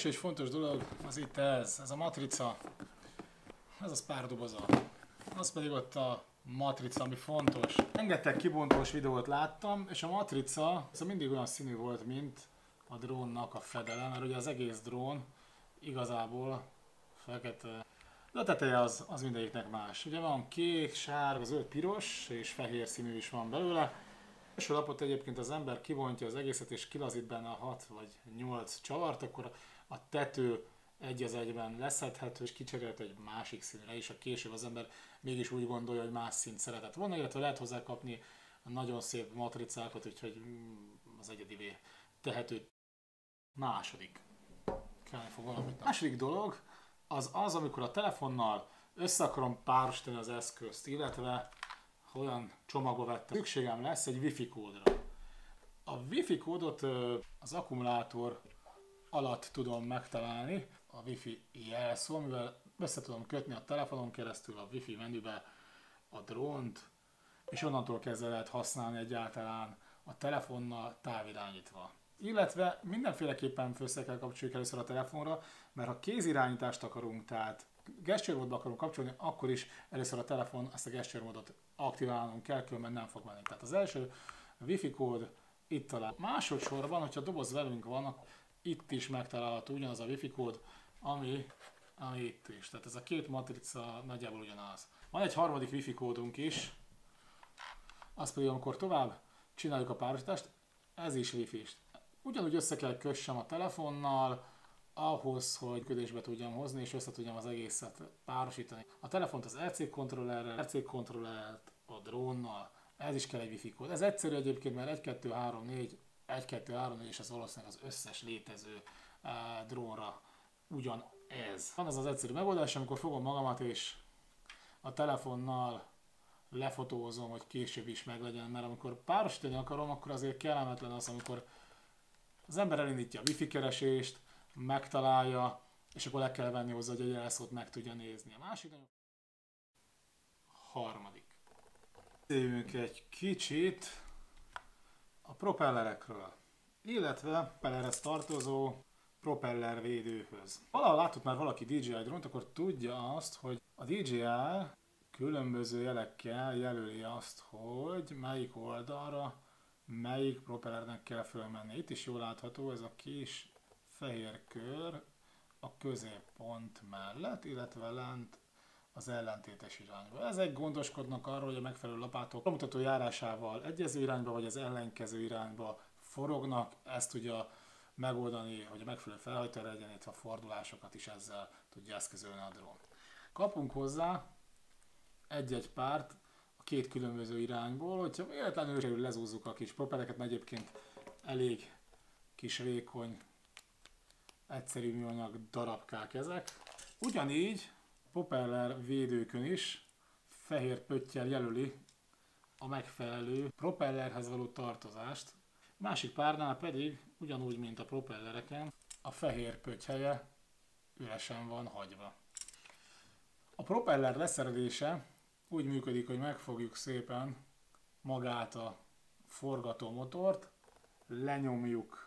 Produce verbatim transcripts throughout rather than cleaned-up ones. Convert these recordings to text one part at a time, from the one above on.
első egy fontos dolog az itt ez, ez a matrica, ez a Spark doboza. Az pedig ott a matrica, ami fontos. Rengeteg kibontós videót láttam, és a matrica ez mindig olyan színű volt, mint a drónnak a fedele, mert ugye az egész drón igazából fekete. De a teteje az, az mindegyiknek más. Ugye van kék, sárga, zöld, piros és fehér színű is van belőle. A első lapot egyébként az ember kibontja az egészet és kilazít benne a hat vagy nyolc csavart, akkor a tető egy az egyben leszedhető és kicserélhető egy másik színre is, a később az ember mégis úgy gondolja, hogy más színt szeretett volna, illetve lehet hozzá kapni a nagyon szép matricákat, úgyhogy az egyedivé tehető. Második. Kellene fog valamit. A második dolog az az, amikor a telefonnal össze akarom párosítani az eszközt, illetve olyan csomagba vettem. Szükségem lesz egy wifi kódra. A wifi kódot az akkumulátor alatt tudom megtalálni, a wifi jelszó, mivel össze tudom kötni a telefonon keresztül a wifi menübe a drónt, és onnantól kezdve lehet használni egyáltalán a telefonnal távirányítva. Illetve mindenféleképpen föl kell kapcsoljuk először a telefonra, mert ha kézirányítást akarunk, tehát gesture módba akarunk kapcsolni, akkor is először a telefon ezt a gesture módot aktiválnunk kell, különben nem fog menni. Tehát az első wifi kód itt talál. Másodszorban, hogyha a doboz velünk van, itt is megtalálható ugyanaz a wifi kód, ami, ami itt is. Tehát ez a két matrica nagyjából ugyanaz. Van egy harmadik wifi kódunk is, az pedig amikor tovább csináljuk a párosítást, ez is wifi-s. Ugyanúgy össze kell kössem a telefonnal, ahhoz, hogy ködésbe tudjam hozni, és össze tudjam az egészet párosítani. A telefont az er cé kontrollerrel, er cé kontrollert a drónnal, ez is kell egy wifi kód. Ez egyszerű egyébként, mert egy kettő három négy, egy kettő három négy, és ez valószínűleg az összes létező uh, drónra ugyanez. Van ez az egyszerű megoldás, amikor fogom magamat és a telefonnal lefotózom, hogy később is meglegyen, mert amikor párosítani akarom, akkor azért kellemetlen az, amikor az ember elindítja a wifi keresést, megtalálja, és akkor le kell venni hozzá, hogy a jelszót meg tudja nézni. A másik nagyon harmadik. Beszéljünk egy kicsit a propellerekről, illetve propellerhez tartozó propellervédőhöz. Valahol látott már valaki dé jé i drónt, akkor tudja azt, hogy a dé jé i különböző jelekkel jelöli azt, hogy melyik oldalra melyik propellernek kell fölmenni. Itt is jól látható ez a kis fehér kör a középpont mellett, illetve lent az ellentétes irányba. Ezek gondoskodnak arról, hogy a megfelelő lapátok a mutató járásával egyező irányba, vagy az ellenkező irányba forognak. Ezt tudja megoldani, hogy a megfelelő felhajtóra legyen, illetve a fordulásokat is ezzel tudja eszközölni a drón. Kapunk hozzá egy-egy párt a két különböző irányból, hogyha véletlenül lezúzzuk a kis propellereket, mert egyébként elég kis vékony, egyszerű műanyag darabkák ezek. Ugyanígy a propeller védőkön is fehér pöttyel jelöli a megfelelő propellerhez való tartozást. Másik párnál pedig, ugyanúgy, mint a propellereken, a fehér pötty helye üresen van hagyva. A propeller leszerelése úgy működik, hogy megfogjuk szépen magát a forgatómotort, lenyomjuk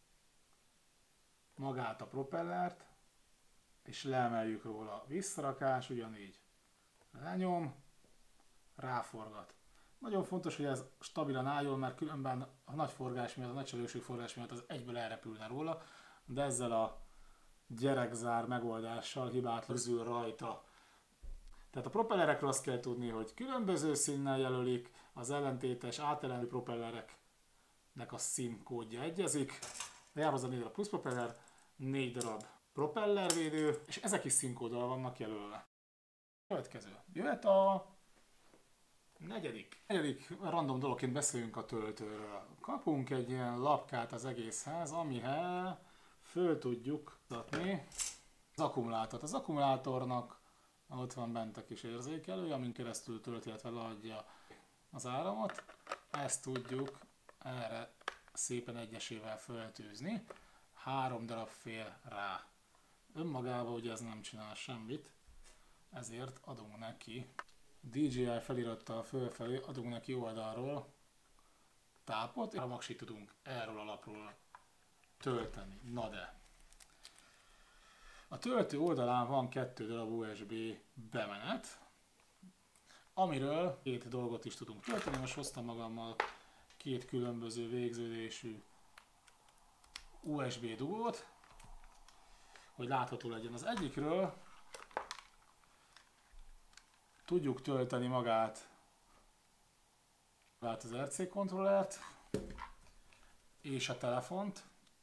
magát a propellert, és leemeljük róla. Visszarakás ugyanígy. Lenyom, ráforgat. Nagyon fontos, hogy ez stabilan álljon, mert különben a nagy forgás miatt, a nagy sebességű forgás miatt az egyből elrepülne róla, de ezzel a gyerekzár megoldással hibátlan zül rajta. Tehát a propellerekről azt kell tudni, hogy különböző színnel jelölik, az ellentétes átellenő propellereknek a színkódja egyezik. De jár hozzá négy darab plusz propeller, négy darab propellervédő, és ezek is színkóddal vannak jelölve. Következő. Jöhet a negyedik. Negyedik random dologként beszéljünk a töltőről. Kapunk egy ilyen lapkát az egészhez, amihez föl tudjuk adni az akkumulátort. Az akkumulátornak ott van bent a kis érzékelő, amin keresztül tölti, illetve leadja az áramot. Ezt tudjuk erre szépen egyesével föltűzni. Három darab fél rá. Önmagában ugye ez nem csinál semmit, ezért adunk neki dé jé i felirattal fölfelé, adunk neki oldalról tápot, és a maxit tudunk erről a lapról tölteni. Na de, A töltő oldalán van kettő darab u es bé bemenet, amiről két dolgot is tudunk tölteni. Most hoztam magammal két különböző végződésű u es bé dugót, hogy látható legyen. Az egyikről tudjuk tölteni magát, magát az er cé kontrollert és a telefont,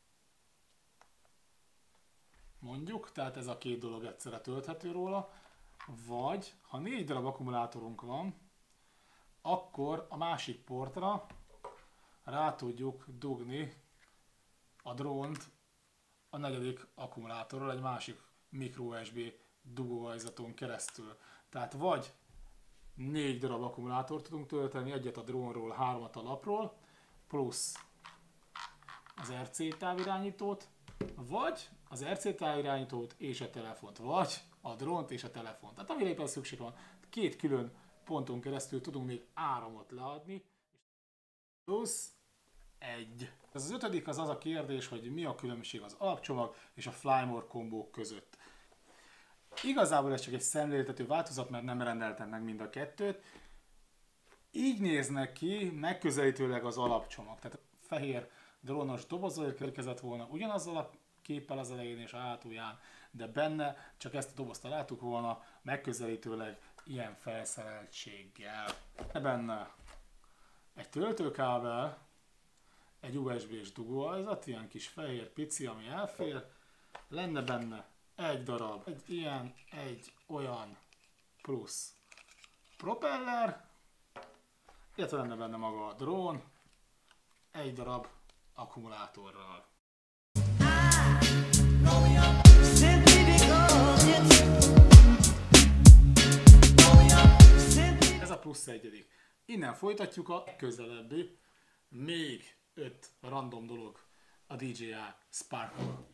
mondjuk, tehát ez a két dolog egyszerre tölthető róla, vagy ha négy darab akkumulátorunk van, akkor a másik portra rá tudjuk dugni a drónt a negyedik akkumulátorról egy másik micro u es bé dugóhajzaton keresztül. Tehát vagy négy darab akkumulátort tudunk tölteni, egyet a drónról, hármat a lapról, plusz az er cé távirányítót, vagy az er cé távirányítót és a telefont, vagy a drónt és a telefont. Tehát amire éppen szükség van, két külön ponton keresztül tudunk még áramot leadni, plusz egy. Ez az ötödik az az a kérdés, hogy mi a különbség az alapcsomag és a Flymore kombók között. Igazából ez csak egy szemléltető változat, mert nem rendeltem meg mind a kettőt. Így néznek ki megközelítőleg az alapcsomag. Tehát fehér drónos dobozról érkezett volna ugyanazzal a képpel az elején és a hátulján, de benne csak ezt a dobozt találtuk volna megközelítőleg ilyen felszereltséggel. Benne egy töltőkábel, egy u es bé-s dugóhajzat, ilyen kis fehér pici, ami elfér, lenne benne egy darab, egy ilyen, egy olyan plusz propeller, illetve lenne benne maga a drón, egy darab akkumulátorral. Ez a plusz egyedik. Innen folytatjuk a közelebbi, még öt random dolog a dé jé i Spark-kal.